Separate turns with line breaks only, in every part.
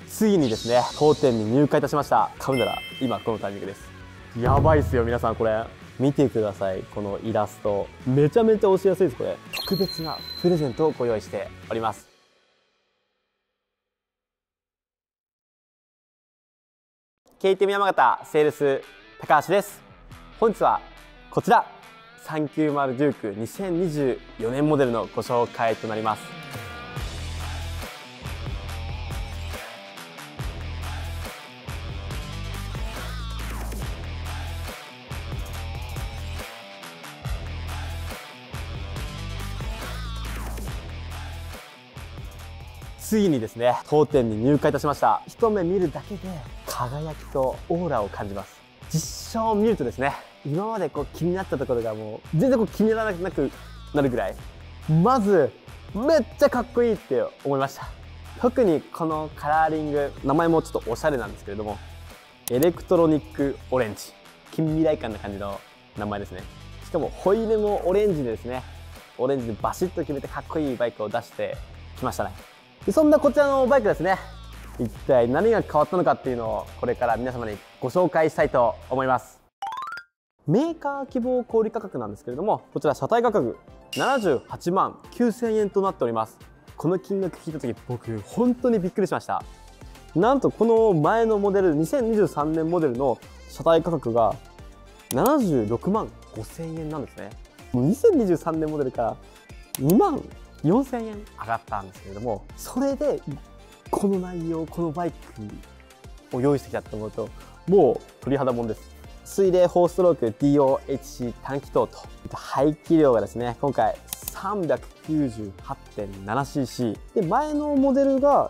ついにですね、当店に入荷いたしました。買うなら今このタイミングです。やばいっすよ皆さん、これ見てください。このイラストめちゃめちゃ押しやすいです。これ特別なプレゼントをご用意しております。KTM 山形セールス高橋です。本日はこちら390デューク2024年モデルのご紹介となります。ついにですね、当店に入荷いたしました。一目見るだけで輝きとオーラを感じます。実写を見るとですね、今まで気になったところがもう全然気にならなくなるぐらい、まずめっちゃかっこいいって思いました。特にこのカラーリング、名前もちょっとおしゃれなんですけれども、エレクトロニックオレンジ、近未来感な感じの名前ですね。しかもホイールもオレンジでですね、オレンジでバシッと決めてかっこいいバイクを出してきましたね。でそんなこちらのバイクですね、一体何が変わったのかっていうのをこれから皆様にご紹介したいと思います。メーカー希望小売価格なんですけれども、こちら車体価格78万9000円となっております。この金額聞いた時僕本当にびっくりしました。なんとこの前のモデル2023年モデルの車体価格が76万5000円なんですね。もう2023年モデルから2万4000円上がったんですけれども、それでこの内容、このバイクを用意してきたと思うともう鳥肌もんです。水冷4ストローク DOHC 短気筒と排気量がですね、今回 398.7cc で、前のモデルが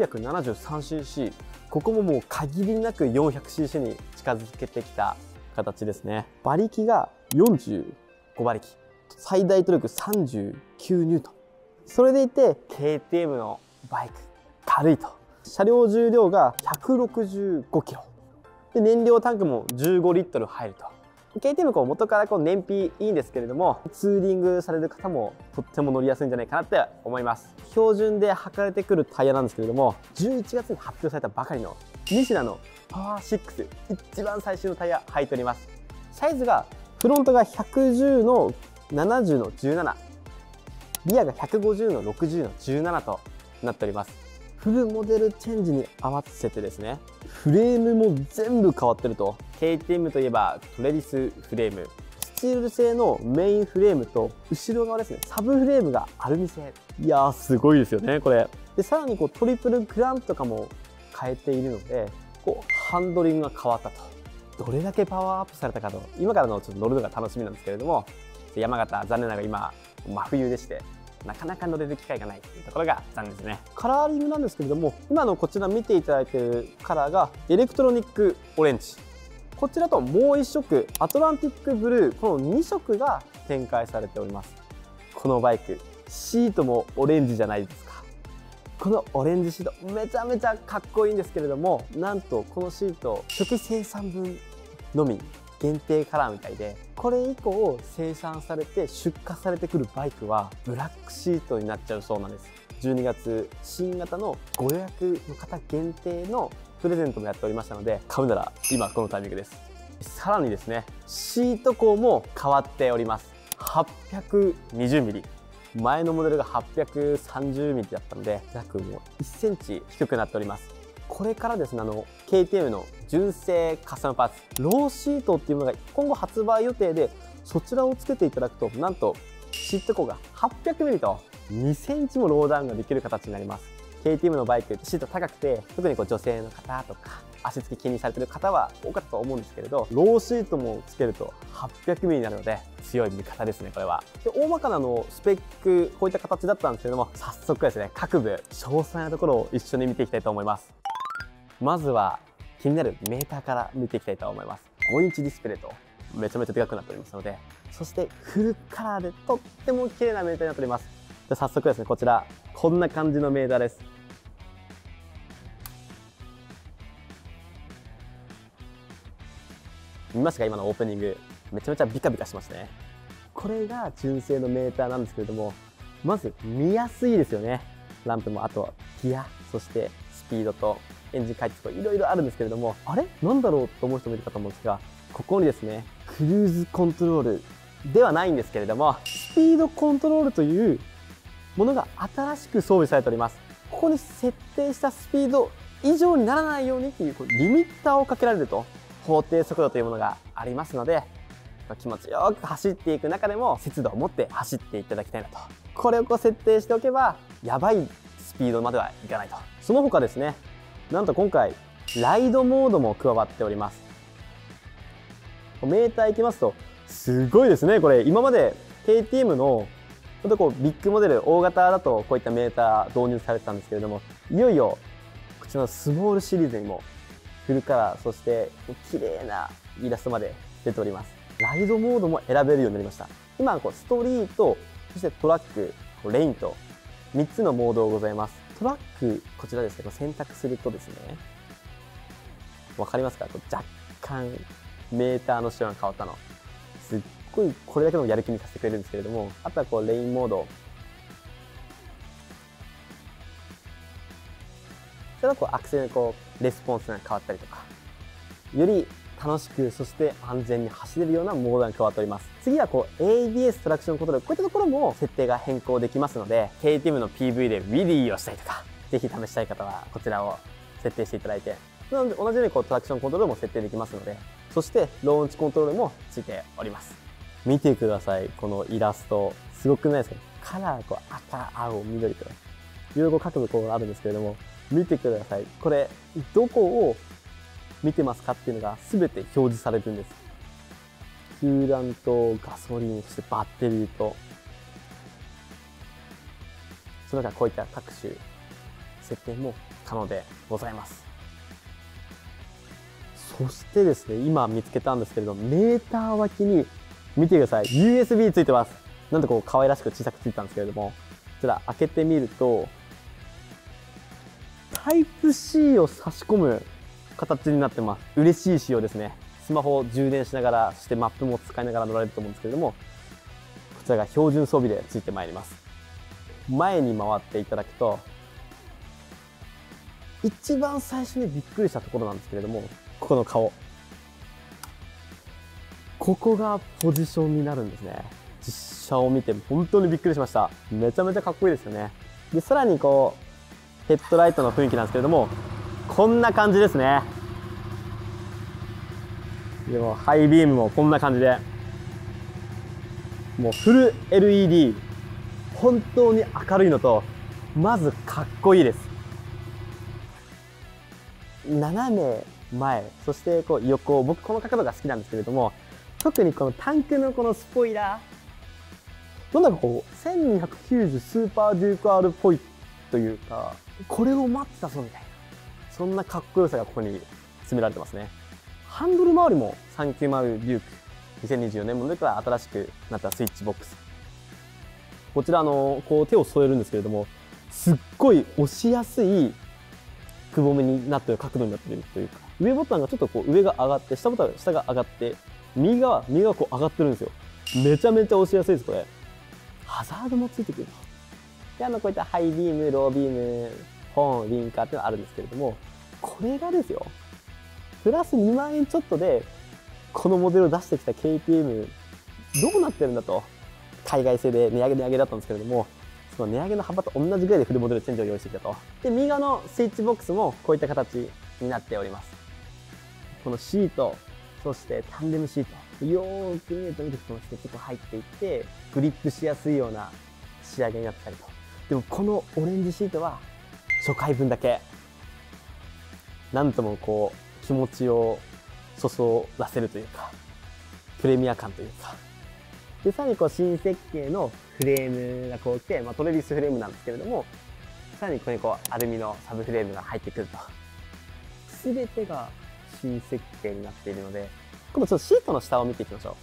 373cc、 ここももう限りなく 400cc に近づけてきた形ですね。馬力が45馬力、最大トルク39ニュートン。それでいて KTM のバイク軽いと、車両重量が165キロで、燃料タンクも15リットル入ると。KTM 元から燃費いいんですけれども、ツーリングされる方もとっても乗りやすいんじゃないかなって思います。標準で履かれてくるタイヤなんですけれども、11月に発表されたばかりのミシュラのパワー6、一番最新のタイヤ履いております。サイズがフロントが110の70の17、リアが150の60の17となっております。フルモデルチェンジに合わせてですね、フレームも全部変わってると。 KTM といえばトレリスフレーム、スチール製のメインフレームと後ろ側ですね、サブフレームがアルミ製。いやーすごいですよねこれ。でさらにトリプルクランプとかも変えているので、ハンドリングが変わったと。どれだけパワーアップされたかと、今からのちょっと乗るのが楽しみなんですけれども、山形残念ながら今真冬でしてなかなか乗れる機会がないというところが残念ですね。カラーリングなんですけれども、今のこちら見ていただいているカラーがエレクトロニックオレンジ、こちらともう1色アトランティックブルー、この2色が展開されております。このバイクシートもオレンジじゃないですか。このオレンジシートめちゃめちゃかっこいいんですけれども、なんとこのシート初期生産分のみ限定カラーみたいで、これ以降生産されて出荷されてくるバイクはブラックシートになっちゃうそうなんです。12月新型のご予約の方限定のプレゼントもやっておりましたので、買うなら今このタイミングです。さらにですね、シート高も変わっております。820ミリ、前のモデルが830ミリだったので約もう1センチ低くなっております。これからですね、KTM の純正カスタムパーツローシートっていうものが今後発売予定で、そちらをつけていただくと、なんとシート高が800ミリと2センチもローダウンができる形になります。 KTM のバイクシート高くて、特に女性の方とか足つき気にされてる方は多かったと思うんですけれど、ローシートもつけると800ミリになるので強い味方ですねこれは。で大まかなスペックこういった形だったんですけれども、早速ですね各部詳細なところを一緒に見ていきたいと思います。まずは気になるメーターから見ていきたいと思います。5インチディスプレイとめちゃめちゃでかくなっておりますので、そしてフルカラーでとっても綺麗なメーターになっております。で早速ですね、こちらこんな感じのメーターです。見ましたか、今のオープニングめちゃめちゃビカビカしますね。これが純正のメーターなんですけれども、まず見やすいですよね。ランプも、あとギア、そしてスピードとエンジン回転とかいろいろあるんですけれども、あれなんだろうと思う人もいるかと思うんですが、ここにですね、クルーズコントロールではないんですけれども、スピードコントロールというものが新しく装備されております。ここに設定したスピード以上にならないようにというリミッターをかけられると、法定速度というものがありますので、気持ちよく走っていく中でも節度を持って走っていただきたいなと。これを設定しておけばやばいスピードまではいかないと。その他ですね、なんと今回ライドモードも加わっております。メーターいきますとすごいですね。これ今まで KTM のビッグモデル大型だとこういったメーター導入されてたんですけれども、いよいよこちらのスモールシリーズにもフルカラー、そして綺麗なイラストまで出ております。ライドモードも選べるようになりました。今ストリート、そしてトラック、レインと3つのモードがございます。トラック、こちらですね、選択するとですね、わかりますか？若干メーターの仕様が変わったの。すっごいこれだけのやる気にさせてくれるんですけれども、あとはレインモード。それはアクセルのレスポンスが変わったりとか、より楽しく、そして安全に走れるようなモードが加わっております。次はABS トラクションコントロール、こういったところも設定が変更できますので、KTM の PV でウィリーをしたりとか、ぜひ試したい方はこちらを設定していただいて、同じようにトラクションコントロールも設定できますので、そしてローンチコントロールもついております。見てください、このイラスト。すごくないですか？カラー、赤、青、緑とか、いろいろ角度あるんですけれども、見てください。これ、どこを見てますかっていうのが全て表示されるんです。クーラント、ガソリン、そしてバッテリーと、その他こういった各種設定も可能でございます。そしてですね、今見つけたんですけれども、メーター脇に見てください。USB ついてます。なんと可愛らしく小さくついたんですけれども、こちら開けてみると、タイプ C を差し込む形になってます。嬉しい仕様ですね。スマホを充電しながら、そしてマップも使いながら乗られると思うんですけれども、こちらが標準装備でついてまいります。前に回っていただくと、一番最初にびっくりしたところなんですけれども、ここの顔。ここがポジションになるんですね。実車を見て本当にびっくりしました。めちゃめちゃかっこいいですよね。で、さらにヘッドライトの雰囲気なんですけれども、こんな感じですね。でもハイビームもこんな感じで、もうフル LED、本当に明るいのと、まずかっこいいです。斜め前、そして横、僕この角度が好きなんですけれども、特にこのタンクのこのスポイラー、なんだか1290スーパーデューク R っぽいというか、これを待ってたぞみたいな、そんなかっこよさがここに詰められてますね。ハンドル周りも390デューク2024年モデルから新しくなったスイッチボックス。こちら手を添えるんですけれども、すっごい押しやすいくぼみになっている、角度になっているというか、上ボタンがちょっと上が上がって、下ボタンが下が上がって、右側上がってるんですよ。めちゃめちゃ押しやすいです、これ。ハザードもついてくると。で、こういったハイビーム、ロービーム、ホーン、ウィンカーっていうのがあるんですけれども、これがですよ、プラス2万円ちょっとで、このモデルを出してきた KTM、どうなってるんだと。海外製で値上げだったんですけれども、その値上げの幅と同じぐらいでフルモデルチェンジを用意してきたと。で、右側のスイッチボックスもこういった形になっております。このシート、そしてタンデムシート、よーく見るとこのステッチが入っていって、グリップしやすいような仕上げになってたりと。でもこのオレンジシートは初回分だけ、なんとも気持ちをそそらせるというか、プレミア感というか。で、さらに新設計のフレームが来て、トレビスフレームなんですけれども、さらにここにアルミのサブフレームが入ってくると。すべてが新設計になっているので、今度ちょっとシートの下を見ていきましょう。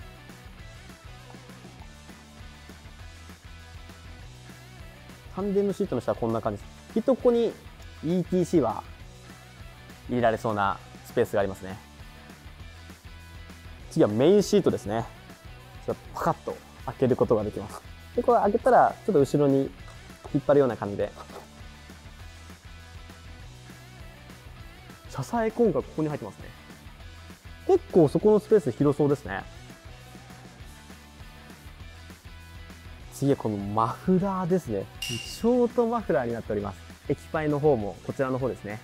タンデムシートの下はこんな感じです。きっとここに ETC は入れられそうなスペースがありますね。次はメインシートですね。パカッと開けることができます。で、これ開けたら、ちょっと後ろに引っ張るような感じで、 車載コンがここに入ってますね。結構そこのスペース広そうですね。次はこのマフラーですね。ショートマフラーになっております。液パイの方もこちらの方ですね。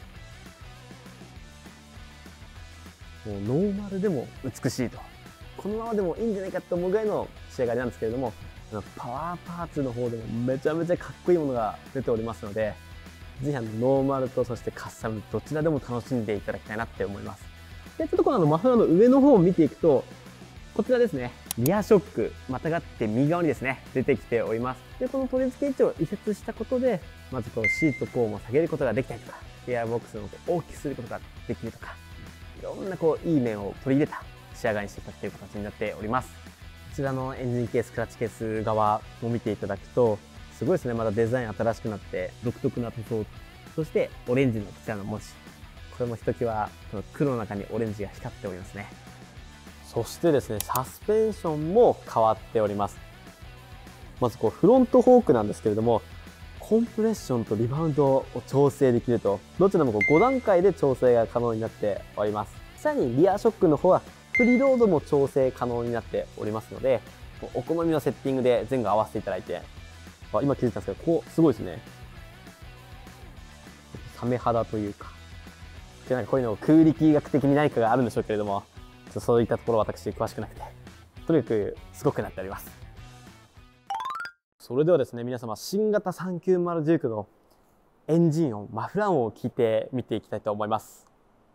もうノーマルでも美しいと。このままでもいいんじゃないかと思うぐらいの仕上がりなんですけれども、パワーパーツの方でもめちゃめちゃかっこいいものが出ておりますので、ぜひノーマルとそしてカスタムどちらでも楽しんでいただきたいなって思います。で、ちょっとこのマフラーの上の方を見ていくと、こちらですね、リアショック、またがって右側にですね、出てきております。で、この取り付け位置を移設したことで、まずこうシートコーンを下げることができたりとか、エアボックスの大きくすることができるとか、いろんなこういい面を取り入れた仕上がりにしていたという形になっております。こちらのエンジンケース、クラッチケース側を見ていただくと、すごいですね、まだデザイン新しくなって、独特な塗装、そしてオレンジのこちらの文字。これもひときわこの黒の中にオレンジが光っておりますね。そしてですね、サスペンションも変わっております。まずこうフロントフォークなんですけれども、コンプレッションとリバウンドを調整できると、どちらもこう5段階で調整が可能になっております。さらにリアショックの方はフリーロードも調整可能になっておりますので、お好みのセッティングで前後合わせていただいて、今気づいたんですけど、こうすごいですね。サメ肌というか、なんかこういうのを空力学的に何かがあるんでしょうけれども、そういったところ私詳しくなくて、とにかくすごくなっております。それではですね、皆様新型390デュークのエンジン音、マフラー音を聞いてみていきたいと思います。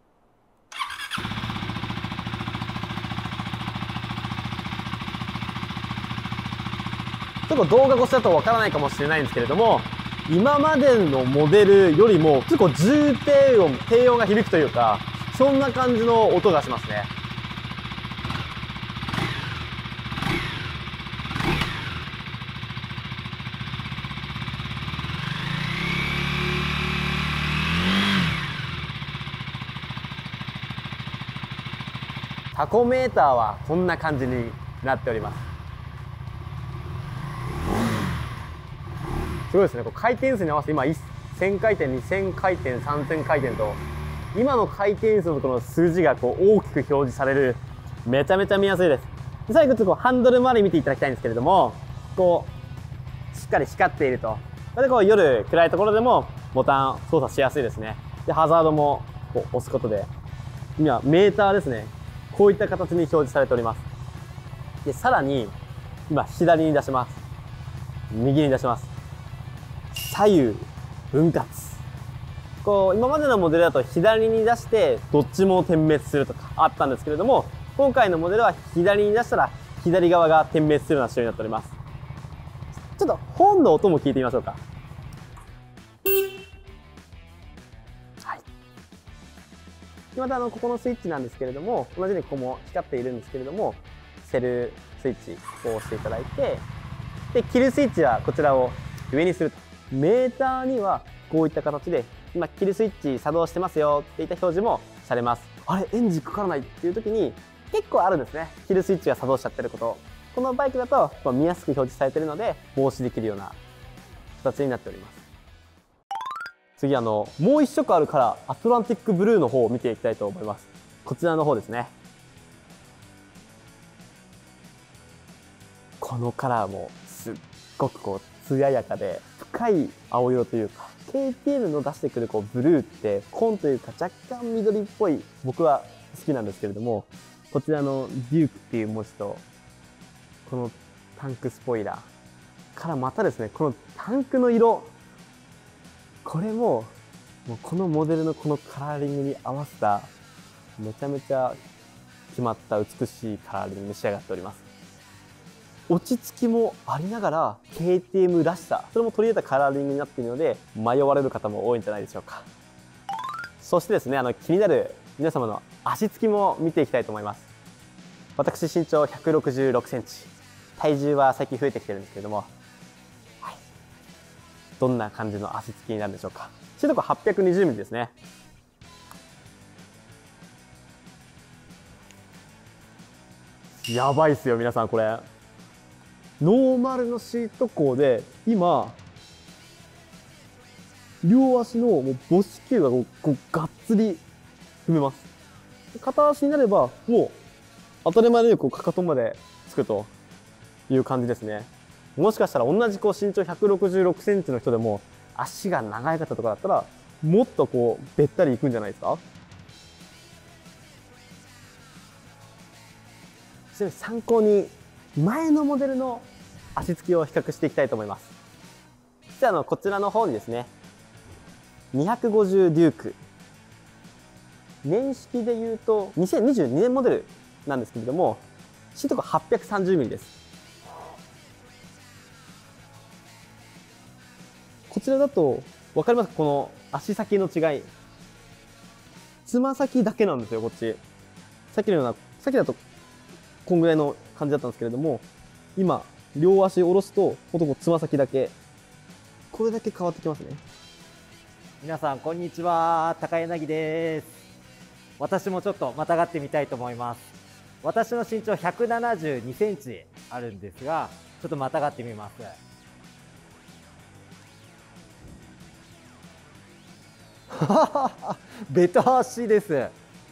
ちょっと動画越しだとわからないかもしれないんですけれども、今までのモデルよりも結構重低音、低音が響くというか、そんな感じの音がしますね。タコメーターはこんな感じになっております。すごいですね。こう回転数に合わせて今1000回転、2000回転、3000回転と、今の回転数のこの数字がこう大きく表示される。めちゃめちゃ見やすいです。最後ちょっとハンドル周り見ていただきたいんですけれども、こうしっかり光っていると。これでこう夜暗いところでもボタン操作しやすいですね。で、ハザードもこう押すことで、今メーターですね。こういった形に表示されております。で、さらに今左に出します。右に出します。左右分割。こう今までのモデルだと左に出してどっちも点滅するとかあったんですけれども、今回のモデルは左に出したら左側が点滅するような仕様になっております。ちょっとホーンの音も聞いてみましょうか。はい。またここのスイッチなんですけれども、同じようにここも光っているんですけれども、セルスイッチを押していただいて、で、キルスイッチはこちらを上にすると。メーターにはこういった形で、今キルスイッチ作動してますよっていった表示もされます。あれ、エンジンかからないっていう時に結構あるんですね。キルスイッチが作動しちゃってること。このバイクだと見やすく表示されているので、防止できるような形になっております。次もう一色あるカラー、アトランティックブルーの方を見ていきたいと思います。こちらの方ですね。このカラーもすっごくこう艶やかで深い青色というか、 KTM の出してくるこうブルーって紺というか若干緑っぽい、僕は好きなんですけれども、こちらのデュークっていう文字とこのタンクスポイラーからまたですね、このタンクの色、これもうこのモデルのこのカラーリングに合わせためちゃめちゃ決まった美しいカラーリングに仕上がっております。落ち着きもありながら KTM らしさ、それも取り入れたカラーリングになっているので迷われる方も多いんじゃないでしょうか。そしてですね、気になる皆様の足つきも見ていきたいと思います。私身長166センチ、体重は最近増えてきてるんですけれども、はい、どんな感じの足つきになるんでしょうか。シート高820ミリですね。やばいっすよ皆さん、これノーマルのシート高で今両足のもう母子球がこうがっつり踏めます。片足になればもう当たり前のようにかかとまでつくという感じですね。もしかしたら同じ身長166センチの人でも足が長い方とかだったらもっとべったりいくんじゃないですか。ちなみに参考に前のモデルの足つきを比較していきたいと思います。実はこちらの方にですね、250デューク、年式でいうと2022年モデルなんですけれども、シートが 830mm です。こちらだと分かりますか、この足先の違い。つま先だけなんですよ、こっち。さっきだとこんぐらいの感じだったんですけれども、今両足下ろすとほんとつま先だけ、これだけ変わってきますね。
皆さんこんにちは、高柳です。私もちょっとまたがってみたいと思います。私の身長172センチあるんですが、ちょっとまたがってみます。ベタ足です。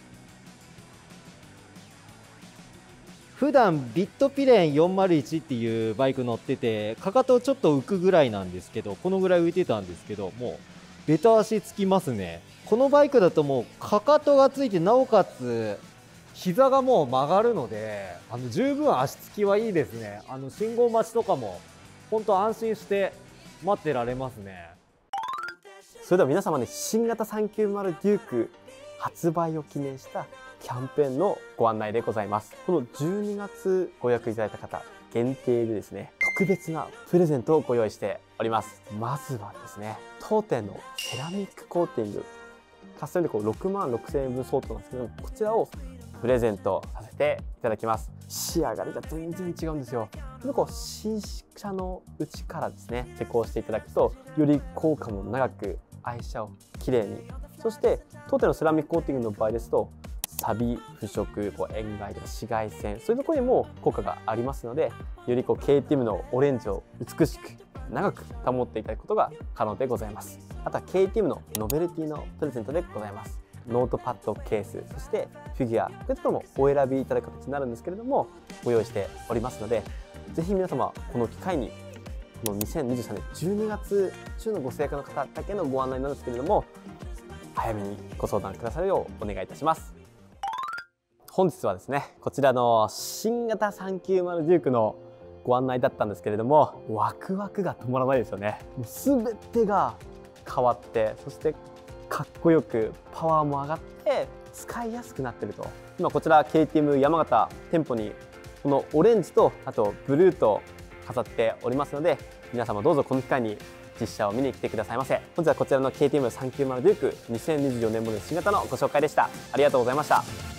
普段ビットピレン401っていうバイク乗ってて、かかとちょっと浮くぐらいなんですけど、このぐらい浮いてたんですけど、もうベタ足つきますね。このバイクだともうかかとがついて、なおかつ膝がもう曲がるので、十分足つきはいいですね。信号待ちとかも本当安心して待ってられますね。
それでは皆様に新型390デューク発売を記念したキャンペーンのご案内でございます。この12月ご予約いただいた方限定でですね、特別なプレゼントをご用意しております。まずはですね、当店のセラミックコーティング、カスタムで6万6000円分相当なんですけども、こちらをプレゼントさせていただきます。仕上がりが全然違うんですよ。新車のうちからですね、施工していただくと、より効果も長く、愛車をきれいに、そして当店のセラミックコーティングの場合ですと、錆、腐食、塩害とか紫外線、そういうところにも効果がありますので、よりKTM のオレンジを美しく長く保っていただくことが可能でございます。あとは KTM のノベルティのプレゼントでございます。ノートパッドケース、そしてフィギュア、こういったところもお選びいただく形になるんですけれども、ご用意しておりますので、ぜひ皆様この機会に、この2023年12月中のご制約の方だけのご案内なんですけれども、早めにご相談くださるようお願いいたします。本日はですね、こちらの新型390デュークのご案内だったんですけれども、ワクワクが止まらないですよね。もう全てが変わって、そしてかっこよくパワーも上がって使いやすくなってると。今こちら KTM 山形店舗にこのオレンジとあとブルーと飾っておりますので、皆様どうぞこの機会に実車を見に来てくださいませ。本日はこちらの KTM 390デューク2024年モデル新型のご紹介でした。ありがとうございました。